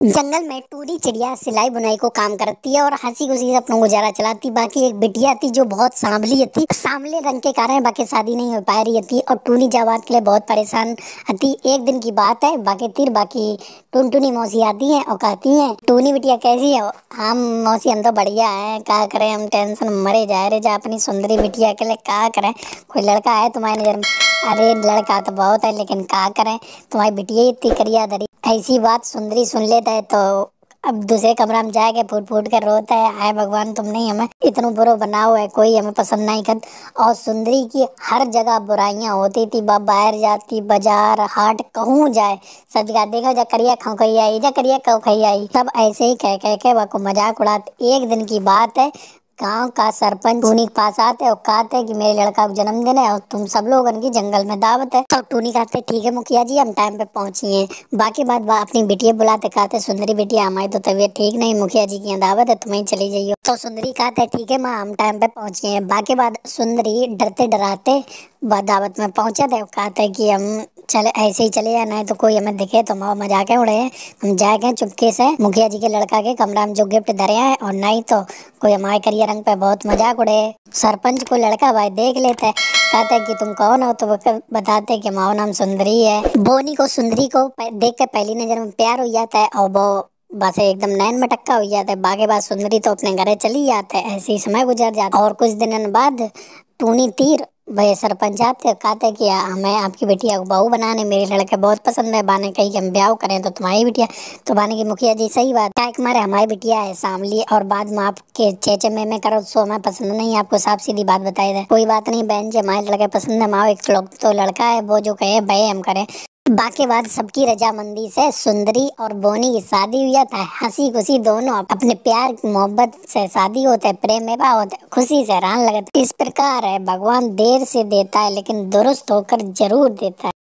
जंगल में टूरी चिड़िया सिलाई बुनाई को काम करती है और हंसी खुशी से अपना गुजारा चलाती। बाकी एक बिटिया थी जो बहुत सांवली थी, सांवले रंग के कारण बाकी शादी नहीं हो पा रही थी और टूनी जवाब के लिए बहुत परेशान थी। एक दिन की बात है, बाकी टुनटुनी मौसी आती है और कहती है, टूनी बिटिया कैसी है? हम मौसी हम तो बढ़िया है, क्या करें, हम टेंशन में मरे जा रहे जा अपनी सुंदरी बिटिया के लिए, क्या करें, कोई लड़का है तुम्हारी नजर में? अरे लड़का तो बहुत है लेकिन क्या करें, तुम्हारी बिटिया इतनी करिया धरी। ऐसी बात सुंदरी सुन लेता है तो अब दूसरे कमरा में जाके फूट फूट कर रोता है, हाय भगवान तुमने हमें इतना बुरा बनाओ है, कोई हमें पसंद नहीं कर। और सुंदरी की हर जगह बुराइयां होती थी, बाहर जाती, बाजार हाट कहूँ जाए, सब जगह देखो जा करिया खाओ खाई आई, जा करिया खाओ खाई आई, सब ऐसे ही कह कह के वह मजाक उड़ाते। एक दिन की बात है, गांव का सरपंच टूनी के पास आते और कहते कि मेरे लड़का का जन्मदिन है और तुम सब लोग उनकी जंगल में दावत है। तो टूनी कहते ठीक है मुखिया जी, हम टाइम पे पहुंची हैं। बाकी बात अपनी बिटिया बुलाते, कहते सुंदरी बिटिया हमारी तो तबीयत ठीक नहीं, मुखिया जी की यहाँ दावत है, तुम्हें चली जाइए। तो सुंदरी कहते ठीक है माँ, हम टाइम पे पहुंचे हैं। बाकी बात सुंदरी डरते डराते दावत में पहुंचे थे, कहते कि हम चले ऐसे ही चले जाए, नहीं तो कोई हमें दिखे तो हम मजाक उड़े हैं, हम जाएंगे चुपके से मुखिया जी के लड़का के कमरा में जो गिफ्ट धरे हैं, और नहीं तो कोई हमारे करिया रंग पे बहुत मजाक उड़े। सरपंच को लड़का भाई देख लेता है, कहता है कि तुम कौन हो? तो वो बताते कि हमारा नाम सुंदरी है। बोनी को सुंदरी को देख कर पहली नजर में प्यार हो जाता है और वो बस एकदम नैन मटक्का हो जाता है। बाकी बात सुंदरी तो अपने घर चली जाता है, ऐसे ही समय गुजर जाता है। और कुछ दिनों बाद टूनी तीर भाई सरपंच आते, कहते कि हमें आपकी बिटिया को बहू बनाने, मेरे लड़के बहुत पसंद है, बाने कही कि हम ब्याह करें तो तुम्हारी बिटिया। तो बाने की मुखिया जी सही बात है, हमारे हमारी बिटिया है सांवली और बाद में आपके चेचे में करो सो हमें पसंद नहीं, आपको साफ सीधी बात बताई दे। कोई बात नहीं बहन जी, हमारे लड़के पसंद है, हमारा एक लोग तो लड़का है, वो जो कहे भाई हम करें। बाकी बात सबकी रजामंदी से सुंदरी और बोनी की शादी हुई जाता है, हंसी खुशी दोनों अपने प्यार मोहब्बत से शादी होता है, प्रेम विवाह होता है, खुशी से रहने लगते। इस प्रकार है, भगवान देर से देता है लेकिन दुरुस्त होकर जरूर देता है।